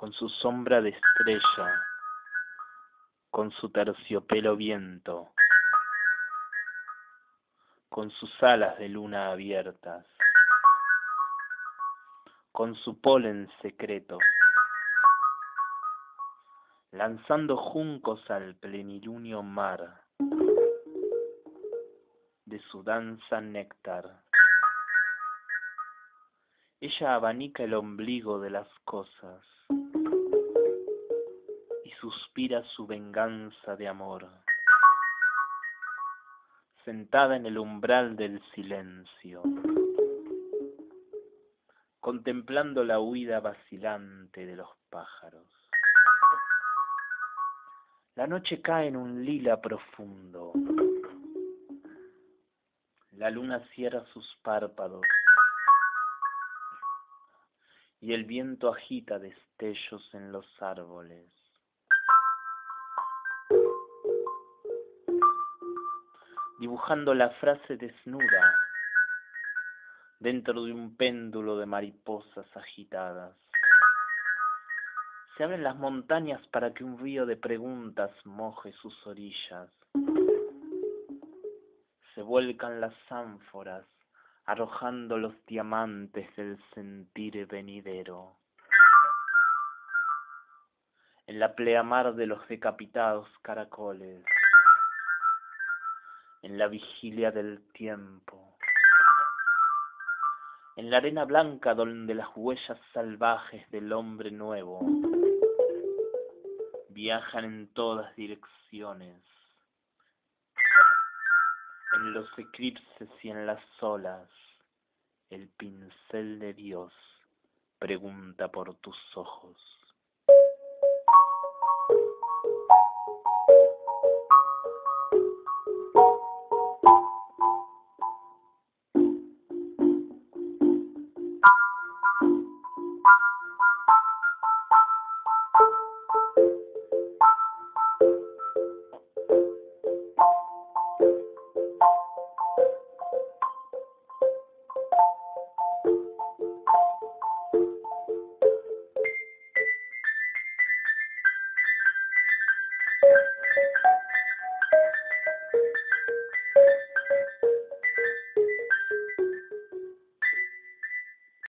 con su sombra de estrella, con su terciopelo viento, con sus alas de luna abiertas, con su polen secreto, lanzando juncos al plenilunio mar de su danza néctar. Ella abanica el ombligo de las cosas y suspira su venganza de amor, sentada en el umbral del silencio, contemplando la huida vacilante de los pájaros. La noche cae en un lila profundo. La luna cierra sus párpados y el viento agita destellos en los árboles. Dibujando la frase desnuda dentro de un péndulo de mariposas agitadas. Se abren las montañas para que un río de preguntas moje sus orillas. Se vuelcan las ánforas, arrojando los diamantes del sentir venidero. En la pleamar de los decapitados caracoles, en la vigilia del tiempo, en la arena blanca donde las huellas salvajes del hombre nuevo viajan en todas direcciones, en los eclipses y en las olas, el pincel de Dios pregunta por tus ojos.